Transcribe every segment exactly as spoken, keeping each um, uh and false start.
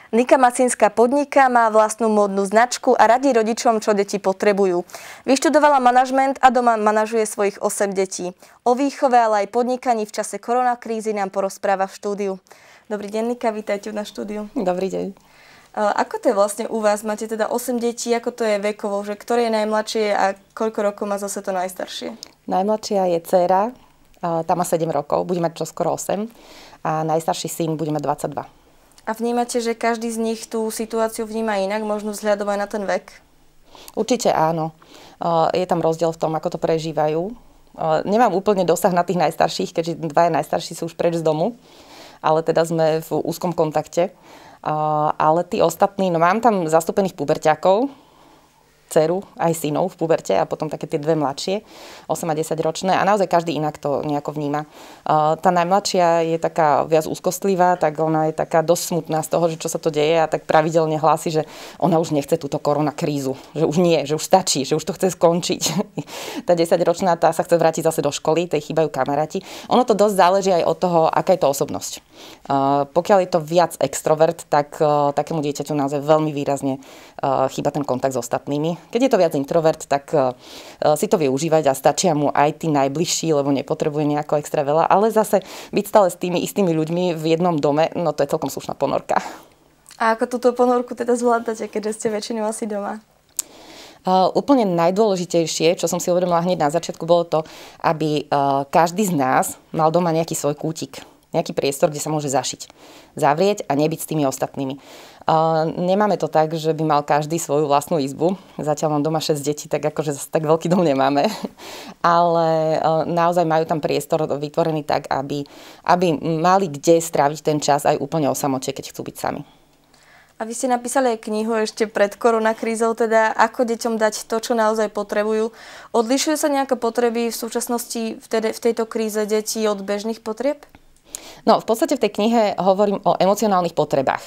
Nika Macínska podniká, má vlastnú módnu značku a radí rodičom, čo deti potrebujú. Vyštudovala manažment a doma manažuje svojich osem detí. O výchove, ale aj podnikaní v čase koronakrízy nám porozpráva v štúdiu. Dobrý deň, Nika, vítajte na štúdiu. Dobrý deň. Ako to je vlastne u vás? Máte teda osem detí, ako to je vekovo? Že ktoré je najmladšie a koľko rokov má zase to najstaršie? Najmladšia je dcéra, tá má sedem rokov, bude mať čoskoro osem a najstarší syn bude mať dvadsaťdva. A vnímate, že každý z nich tú situáciu vníma inak, možno vzhľadom aj na ten vek? Určite áno. Je tam rozdiel v tom, ako to prežívajú. Nemám úplne dosah na tých najstarších, keďže dvaja najstarší sú už preč z domu, ale teda sme v úzkom kontakte. Ale tí ostatní, no mám tam zastúpených puberťákov, dceru, aj synov v puberte a potom také tie dve mladšie, osem a desať ročné a naozaj každý inak to nejako vníma. Tá najmladšia je taká viac úzkostlivá, tak ona je taká dosť smutná z toho, že čo sa to deje a tak pravidelne hlási, že ona už nechce túto koronakrízu, že už nie, že už stačí, že už to chce skončiť. Tá desaťročná, tá sa chce vrátiť zase do školy, tej chýbajú kamaráti. Ono to dosť záleží aj od toho, aká je to osobnosť. Pokiaľ je to viac extrovert, tak takému dieťaťu naozaj veľmi výrazne chýba ten kontakt s ostatnými. Keď je to viac introvert, tak uh, si to vie užívať a stačia mu aj tí najbližší, lebo nepotrebuje nejako extra veľa. Ale zase byť stále s tými istými ľuďmi v jednom dome, no to je celkom slušná ponorka. A ako túto ponorku teda zvládate, keďže ste väčšinou asi doma? Uh, úplne najdôležitejšie, čo som si uvedomila hneď na začiatku, bolo to, aby uh, každý z nás mal doma nejaký svoj kútik. Nejaký priestor, kde sa môže zašiť. Zavrieť a nebyť s tými ostatnými. Uh, nemáme to tak, že by mal každý svoju vlastnú izbu. Zatiaľ mám doma šesť detí, tak akože zase tak veľký dom nemáme. Ale uh, naozaj majú tam priestor vytvorený tak, aby, aby mali kde stráviť ten čas aj úplne o samote, keď chcú byť sami. A vy ste napísali aj knihu ešte pred koronakrízou, teda ako deťom dať to, čo naozaj potrebujú. Odlišujú sa nejaké potreby v súčasnosti v, teda, v tejto kríze detí od bežných potrieb? No, v podstate v tej knihe hovorím o emocionálnych potrebách.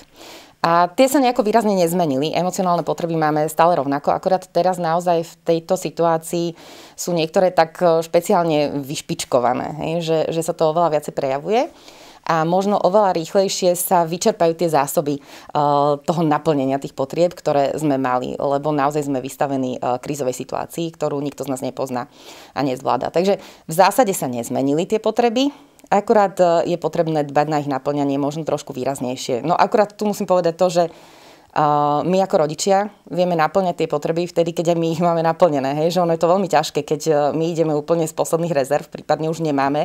A tie sa nejako výrazne nezmenili. Emocionálne potreby máme stále rovnako, akorát teraz naozaj v tejto situácii sú niektoré tak špeciálne vyšpičkované, hej? Že, že sa to oveľa viacej prejavuje. A možno oveľa rýchlejšie sa vyčerpajú tie zásoby uh, toho naplnenia tých potrieb, ktoré sme mali, lebo naozaj sme vystavení uh, krízovej situácii, ktorú nikto z nás nepozná a nezvláda. Takže v zásade sa nezmenili tie potreby, akurát uh, je potrebné dbať na ich naplňanie možno trošku výraznejšie. No akurát tu musím povedať to, že uh, my ako rodičia vieme naplňať tie potreby vtedy, keď aj my ich máme naplnené. Hej? Že ono je to veľmi ťažké, keď uh, my ideme úplne z posledných rezerv, prípadne už nemáme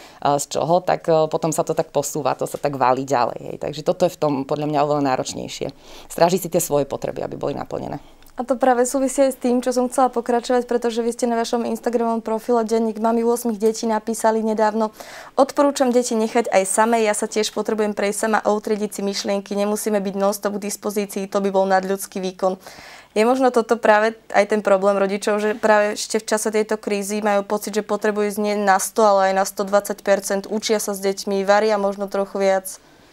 z čoho, tak potom sa to tak posúva, to sa tak válí ďalej. Hej. Takže toto je v tom podľa mňa oveľa náročnejšie. Strážiť si tie svoje potreby, aby boli naplnené. A to práve súvisí aj s tým, čo som chcela pokračovať, pretože vy ste na vašom Instagramovom profile Denník mami osem detí napísali nedávno: odporúčam deti nechať aj samé, ja sa tiež potrebujem prejsť sama a utriediť si myšlienky, nemusíme byť non-stop k dispozícii, to by bol nadľudský výkon. Je možno toto práve aj ten problém rodičov, že práve ešte v čase tejto krízy majú pocit, že potrebujú ísť nie na sto, ale aj na stodvadsať percent, učia sa s deťmi, varia možno trochu viac?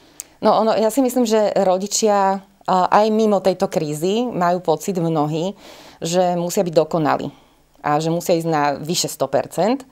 No ono, ja si myslím, že rodičia aj mimo tejto krízy majú pocit mnohí, že musia byť dokonalí a že musia ísť na vyše sto percent.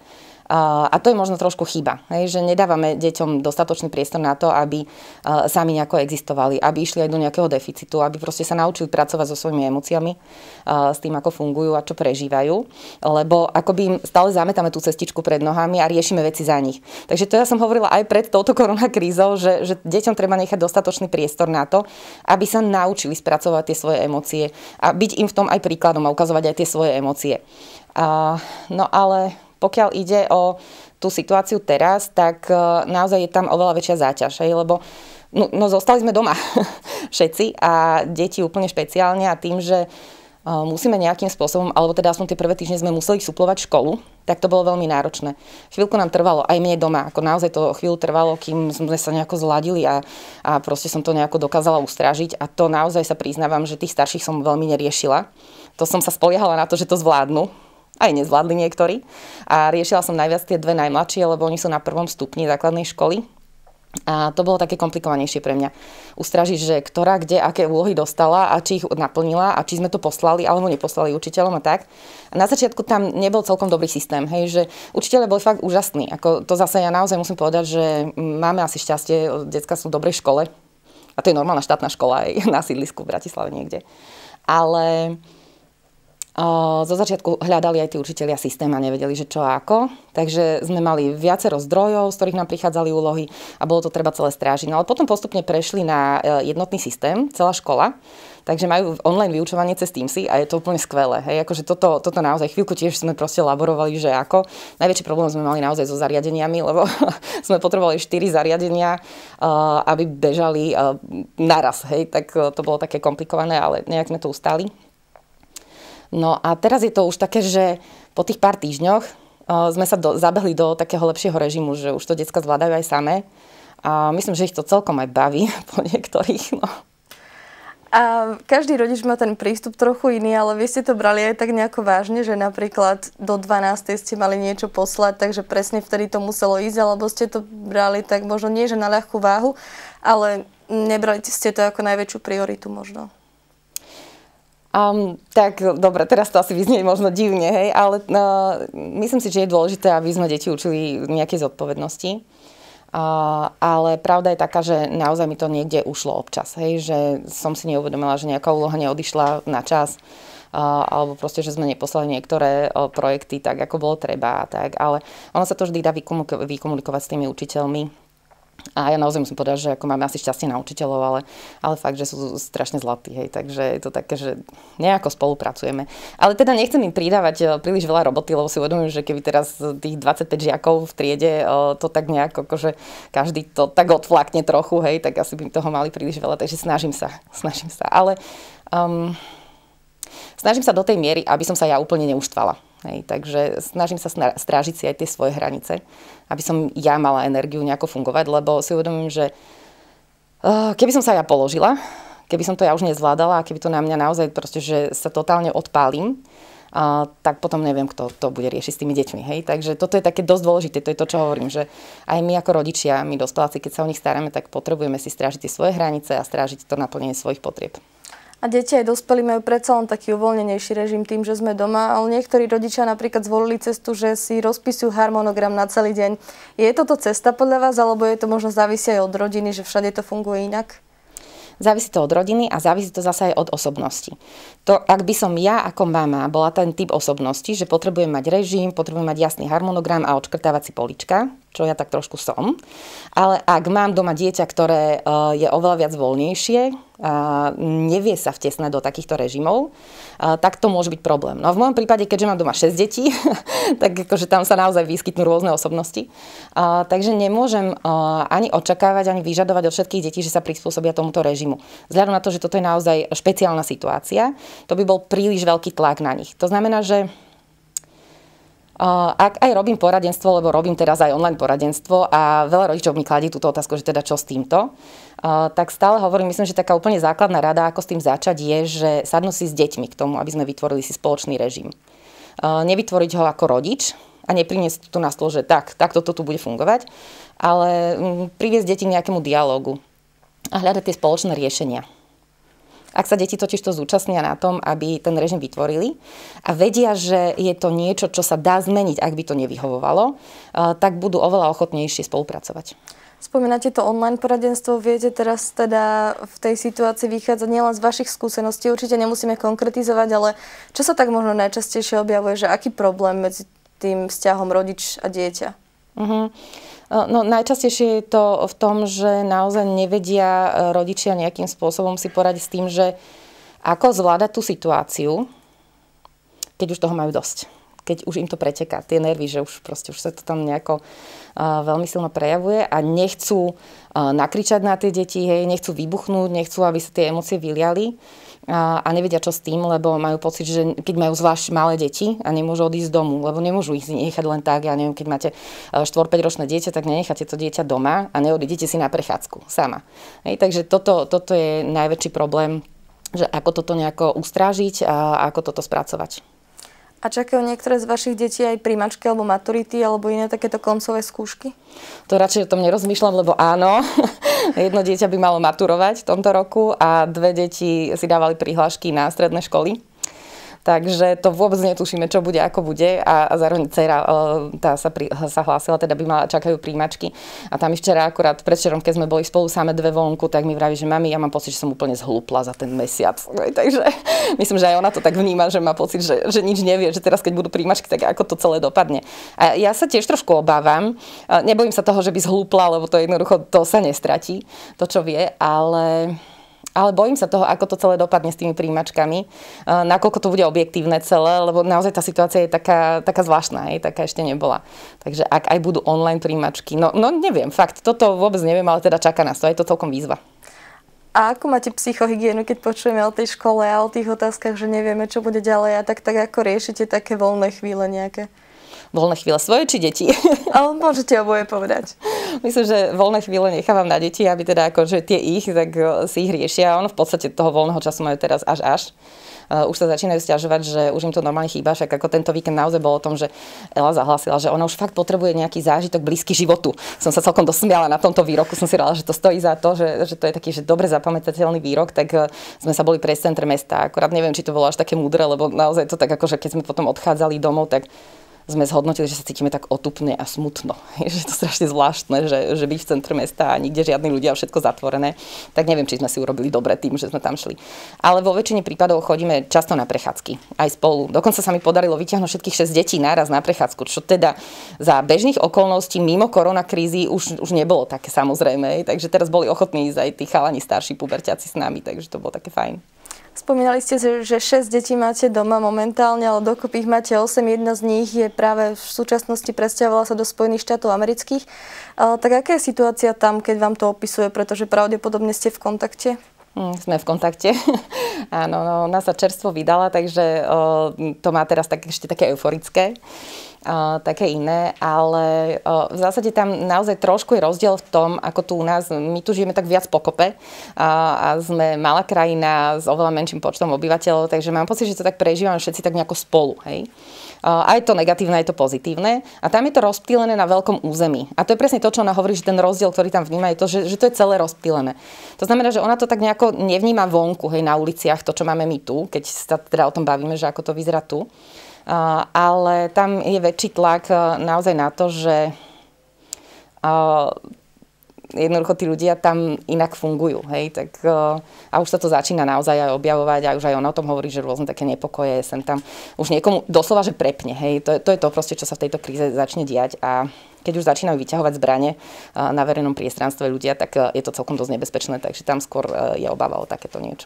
A to je možno trošku chyba, hej, že nedávame deťom dostatočný priestor na to, aby uh, sami nejako existovali, aby išli aj do nejakého deficitu, aby proste sa naučili pracovať so svojimi emóciami, uh, s tým, ako fungujú a čo prežívajú, lebo akoby im stále zametáme tú cestičku pred nohami a riešime veci za nich. Takže to ja som hovorila aj pred touto koronakrízou, že, že deťom treba nechať dostatočný priestor na to, aby sa naučili spracovať tie svoje emócie a byť im v tom aj príkladom a ukazovať aj tie svoje emócie. Uh, no ale pokiaľ ide o tú situáciu teraz, tak uh, naozaj je tam oveľa väčšia záťaž, hej, lebo no, no zostali sme doma všetci a deti úplne špeciálne a tým, že uh, musíme nejakým spôsobom, alebo teda aspoň tie prvé týždne sme museli suplovať školu, tak to bolo veľmi náročné. Chvíľku nám trvalo, aj mne doma, ako naozaj to chvíľu trvalo, kým sme sa nejako zladili a, a proste som to nejako dokázala ustrážiť a to naozaj sa priznávam, že tých starších som veľmi neriešila. To som sa spoliehala na to, že to zvládnu. Aj nezvládli niektorí. A riešila som najviac tie dve najmladšie, lebo oni sú na prvom stupni základnej školy. A to bolo také komplikovanejšie pre mňa. Ustražiť, že ktorá, kde, aké úlohy dostala a či ich naplnila a či sme to poslali alebo neposlali učiteľom a tak. A na začiatku tam nebol celkom dobrý systém. Hej, že učiteľe boli fakt úžasní. Ako to zase ja naozaj musím povedať, že máme asi šťastie, decká sú v dobrej škole. A to je normálna štátna škola aj na sídlisku v Bratislave niekde. Ale o, zo začiatku hľadali aj tí učitelia systém a nevedeli, že čo a ako. Takže sme mali viacero zdrojov, z ktorých nám prichádzali úlohy a bolo to treba celé strážiť. No ale potom postupne prešli na jednotný systém, celá škola. Takže majú online vyučovanie cez Teamsy a je to úplne skvelé. Hej? Akože toto, toto naozaj chvíľku tiež sme proste laborovali, že ako. Najväčší problém sme mali naozaj so zariadeniami, lebo sme potrebovali štyri zariadenia, uh, aby bežali uh, naraz. Hej? Tak uh, to bolo také komplikované, ale nejak sme to ustali. No a teraz je to už také, že po tých pár týždňoch uh, sme sa do, zabehli do takého lepšieho režimu, že už to decka zvládajú aj samé. A myslím, že ich to celkom aj baví po niektorých, no. A každý rodič má ten prístup trochu iný, ale vy ste to brali aj tak nejako vážne, že napríklad do dvanástej ste mali niečo poslať, takže presne vtedy to muselo ísť, alebo ste to brali tak možno nie, že na ľahkú váhu, ale nebrali ste to ako najväčšiu prioritu možno. Um, tak dobre, teraz to asi vyznie možno divne, hej, ale uh, myslím si, že je dôležité, aby sme deti učili nejakej zodpovednosti. Uh, ale pravda je taká, že naozaj mi to niekde ušlo občas, hej, že som si neuvedomila, že nejaká úloha neodišla na čas, uh, alebo proste, že sme neposlali niektoré uh, projekty tak, ako bolo treba, tak, ale ono sa to vždy dá vykomunik- vykomunikovať s tými učiteľmi. A ja naozaj musím povedať, že ako máme asi šťastie na učiteľov, ale, ale fakt, že sú strašne zlatí, hej, takže je to také, že nejako spolupracujeme. Ale teda nechcem im pridávať príliš veľa roboty, lebo si uvedomujem, že keby teraz tých dvadsaťpäť žiakov v triede to tak nejako, akože každý to tak odflakne trochu, hej, tak asi by toho mali príliš veľa, takže snažím sa, snažím sa. Ale um, snažím sa do tej miery, aby som sa ja úplne neuštvala. Hej, takže snažím sa strážiť si aj tie svoje hranice, aby som ja mala energiu nejako fungovať, lebo si uvedomím, že uh, keby som sa ja položila, keby som to ja už nezvládala a keby to na mňa naozaj proste, že sa totálne odpálim, uh, tak potom neviem, kto to bude riešiť s tými deťmi. Hej? Takže toto je také dosť dôležité, to je to, čo hovorím, že aj my ako rodičia, my dospeláci, keď sa o nich staráme, tak potrebujeme si strážiť tie svoje hranice a strážiť to naplnenie svojich potrieb. A deti aj dospelí majú predsa len taký uvoľnenejší režim tým, že sme doma, ale niektorí rodičia napríklad zvolili cestu, že si rozpisujú harmonogram na celý deň. Je toto cesta podľa vás, alebo je to možno závisí aj od rodiny, že všade to funguje inak? Závisí to od rodiny a závisí to zase aj od osobnosti. To, ak by som ja ako mama bola ten typ osobnosti, že potrebujem mať režim, potrebujem mať jasný harmonogram a odškrtávať si polička, čo ja tak trošku som. Ale ak mám doma dieťa, ktoré uh, je oveľa viac voľnejšie, uh, nevie sa vtesnať do takýchto režimov, uh, tak to môže byť problém. No v mojom prípade, keďže mám doma šesť detí, tak akože tam sa naozaj vyskytnú rôzne osobnosti. Uh, takže nemôžem uh, ani očakávať, ani vyžadovať od všetkých detí, že sa prispôsobia tomuto režimu. Vzhľadom na to, že toto je naozaj špeciálna situácia, to by bol príliš veľký tlak na nich. To znamená, že Uh, ak aj robím poradenstvo, lebo robím teraz aj online poradenstvo a veľa rodičov mi kladí túto otázku, že teda čo s týmto, uh, tak stále hovorím, myslím, že taká úplne základná rada, ako s tým začať, je, že sadnú si s deťmi k tomu, aby sme vytvorili si spoločný režim. Uh, nevytvoriť ho ako rodič a nepriniesť tu na stôl, že tak, takto to tu bude fungovať, ale um, priviesť deti k nejakému dialógu a hľadať tie spoločné riešenia. Ak sa deti totiž to zúčastnia na tom, aby ten režim vytvorili a vedia, že je to niečo, čo sa dá zmeniť, ak by to nevyhovovalo, tak budú oveľa ochotnejšie spolupracovať. Spomínate to online poradenstvo, viete teraz teda v tej situácii vychádzať nielen z vašich skúseností, určite nemusíme konkretizovať, ale čo sa tak možno najčastejšie objavuje, že aký problém medzi tým vzťahom rodič a dieťa? Uh-huh. No najčastejšie je to v tom, že naozaj nevedia rodičia nejakým spôsobom si poradiť s tým, že ako zvládať tú situáciu, keď už toho majú dosť. Keď už im to preteká, tie nervy, že už proste už sa to tam nejako uh, veľmi silno prejavuje a nechcú uh, nakričať na tie deti, hej, nechcú vybuchnúť, nechcú, aby sa tie emócie vyliali. A nevedia čo s tým, lebo majú pocit, že keď majú zvlášť malé deti a nemôžu odísť z domu, lebo nemôžu ich nechať len tak, ja neviem, keď máte štyri päť ročné dieťa, tak nenecháte to dieťa doma a neodídete si na prechádzku sama. Hej, takže toto, toto je najväčší problém, že ako toto nejako ustrážiť a ako toto spracovať. A čakajú niektoré z vašich detí aj prijímačky alebo maturity alebo iné takéto koncové skúšky? To radšej o tom nerozmýšľam, lebo áno, jedno dieťa by malo maturovať v tomto roku a dve deti si dávali prihlášky na stredné školy. Takže to vôbec netušíme, čo bude, ako bude. A, a zároveň dcera, tá sa, pri, sa hlásila, teda by mala, čakajú príjmačky. A tam včera akurát predvčerom, keď sme boli spolu same dve vonku, tak mi vraví, že mami, ja mám pocit, že som úplne zhlúpla za ten mesiac. Takže myslím, že aj ona to tak vníma, že má pocit, že, že nič nevie, že teraz, keď budú príjmačky, tak ako to celé dopadne. A ja sa tiež trošku obávam. Nebojím sa toho, že by zhlúpla, lebo to jednoducho to sa nestratí, to, čo vie, ale... Ale bojím sa toho, ako to celé dopadne s tými príjimačkami, nakoľko to bude objektívne celé, lebo naozaj tá situácia je taká, taká zvláštna, hej, taká ešte nebola. Takže ak aj budú online príjimačky, no, no neviem, fakt, toto vôbec neviem, ale teda čaká nás to, je to celkom výzva. A ako máte psychohygienu, keď počujeme o tej škole a o tých otázkach, že nevieme, čo bude ďalej, a tak, tak ako riešite také voľné chvíle nejaké? Voľné chvíle svoje či deti? Ale môžete oboje povedať. Myslím, že voľné chvíle nechávam na deti, aby teda akože tie ich, tak si ich riešia. Ono v podstate toho voľného času majú teraz až až. Uh, už sa začínajú sťažovať, že už im to normálne chýba, však ako tento víkend naozaj bolo o tom, že Ela zahlásila, že ona už fakt potrebuje nejaký zážitok blízky životu. Som sa celkom dosmiala na tomto výroku, som si rala, že to stojí za to, že, že to je taký že dobre zapamätateľný výrok, tak uh, sme sa boli prejsť v centre mesta. Akorát neviem, či to bolo až také múdre, lebo naozaj to tak akože keď sme potom odchádzali domov, tak sme zhodnotili, že sa cítime tak otupne a smutno. Že je to strašne zvláštne, že, že byť v centre mesta a nikde žiadni ľudia, všetko zatvorené. Tak neviem, či sme si urobili dobre tým, že sme tam šli. Ale vo väčšine prípadov chodíme často na prechádzky. Aj spolu. Dokonca sa mi podarilo vyťahnuť všetkých šesť detí naraz na prechádzku, čo teda za bežných okolností mimo koronakrízy už, už nebolo také samozrejme. Takže teraz boli ochotní ísť aj tí chalani starší puberťaci s nami, takže to bolo také fajn. Spomínali ste, že šesť detí máte doma momentálne, ale dokopy ich máte osem. Jedna z nich je práve v súčasnosti presťahovala sa do Spojených štátov amerických. Tak aká je situácia tam, keď vám to opisuje? Pretože pravdepodobne ste v kontakte? Mm, sme v kontakte. Áno, no, ona sa čerstvo vydala, takže o, to má teraz tak, ešte také euforické. Uh, také iné, ale uh, v zásade tam naozaj trošku je rozdiel v tom, ako tu u nás, my tu žijeme tak viac pokope uh, a sme malá krajina s oveľa menším počtom obyvateľov, takže mám pocit, že to tak prežívame všetci tak nejako spolu, hej. Uh, aj to negatívne, aj to pozitívne. A tam je to rozptýlené na veľkom území. A to je presne to, čo ona hovorí, že ten rozdiel, ktorý tam vníma, je to, že, že to je celé rozptýlené. To znamená, že ona to tak nejako nevníma vonku, hej, na uliciach, to, čo máme my tu, keď sa teda o tom bavíme, že ako to vyzerá tu. Uh, ale tam je väčší tlak uh, naozaj na to, že uh, jednoducho tí ľudia tam inak fungujú, hej, tak uh, a už sa to začína naozaj aj objavovať a už aj ona o tom hovorí, že rôzne také nepokoje sem tam už niekomu doslova, že prepne, hej, to, to je to proste, čo sa v tejto kríze začne diať a keď už začínajú vyťahovať zbrane uh, na verejnom priestranstve ľudia, tak uh, je to celkom dosť nebezpečné, takže tam skôr uh, je obava o takéto niečo.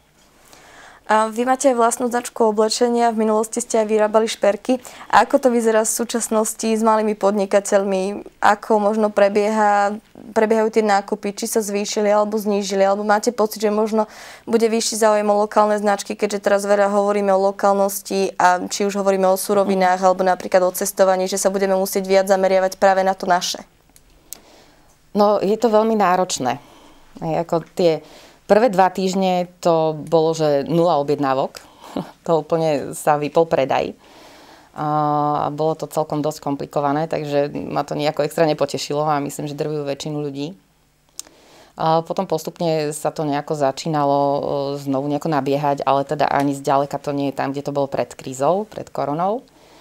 A vy máte aj vlastnú značku oblečenia, v minulosti ste aj vyrábali šperky. A ako to vyzerá v súčasnosti s malými podnikateľmi? Ako možno prebieha, prebiehajú tie nákupy? Či sa zvýšili alebo znížili? Alebo máte pocit, že možno bude vyšší záujem o lokálne značky, keďže teraz veľa hovoríme o lokálnosti a či už hovoríme o surovinách alebo napríklad o cestovaní, že sa budeme musieť viac zameriavať práve na to naše? No, je to veľmi náročné. Aj ako tie prvé dva týždne to bolo, že nula objednávok. To úplne sa vypol predaj. A bolo to celkom dosť komplikované, takže ma to nejako extra nepotešilo a myslím, že drvujú väčšinu ľudí. A potom postupne sa to nejako začínalo znovu nejako nabiehať, ale teda ani zďaleka to nie je tam, kde to bolo pred krízou, pred koronou.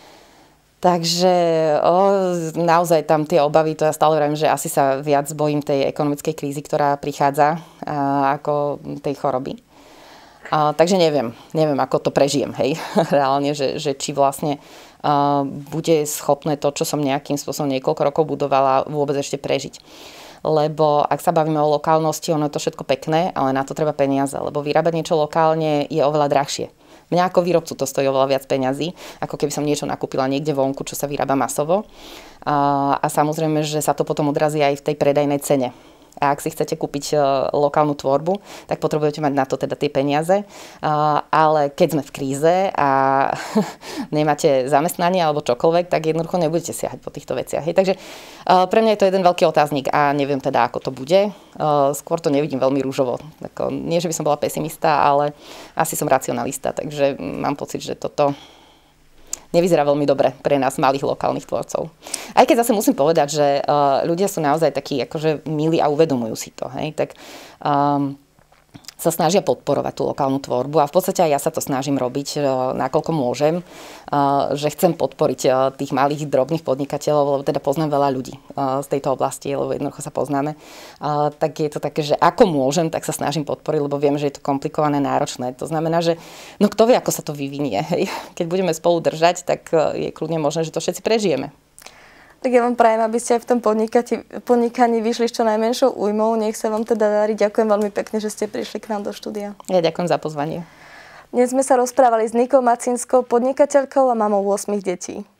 Takže o, naozaj tam tie obavy, to ja stále vravím, že asi sa viac bojím tej ekonomickej krízy, ktorá prichádza, a, ako tej choroby. A, takže neviem, neviem, ako to prežijem, hej, reálne, že, že či vlastne a, bude schopné to, čo som nejakým spôsobom niekoľko rokov budovala, vôbec ešte prežiť. Lebo ak sa bavíme o lokálnosti, ono je to všetko pekné, ale na to treba peniaze, lebo vyrábať niečo lokálne je oveľa drahšie. Mňa ako výrobcu to stojí oveľa viac peňazí, ako keby som niečo nakúpila niekde vonku, čo sa vyrába masovo. A, a samozrejme, že sa to potom odrazí aj v tej predajnej cene. A ak si chcete kúpiť lokálnu tvorbu, tak potrebujete mať na to teda tie peniaze. Ale keď sme v kríze a nemáte zamestnanie alebo čokoľvek, tak jednoducho nebudete siahať po týchto veciach. Hej. Takže pre mňa je to jeden veľký otáznik a neviem teda, ako to bude. Skôr to nevidím veľmi rúžovo. Nie, že by som bola pesimista, ale asi som racionalista, takže mám pocit, že toto nevyzerá veľmi dobre pre nás, malých lokálnych tvorcov. Aj keď zase musím povedať, že uh, ľudia sú naozaj takí akože milí a uvedomujú si to. Hej? Tak um, sa snažia podporovať tú lokálnu tvorbu a v podstate aj ja sa to snažím robiť, nakoľko môžem, že chcem podporiť tých malých, drobných podnikateľov, lebo teda poznám veľa ľudí z tejto oblasti, lebo jednoducho sa poznáme. Tak je to také, že ako môžem, tak sa snažím podporiť, lebo viem, že je to komplikované, náročné. To znamená, že no kto vie, ako sa to vyvinie. Keď budeme spolu držať, tak je kľudne možné, že to všetci prežijeme. Tak ja vám prajem, aby ste aj v tom podnikaní vyšli s čo najmenšou újmou. Nech sa vám teda darí. Ďakujem veľmi pekne, že ste prišli k nám do štúdia. Ja ďakujem za pozvanie. Dnes sme sa rozprávali s Nikou Macinskou, podnikateľkou a mamou ôsmich detí.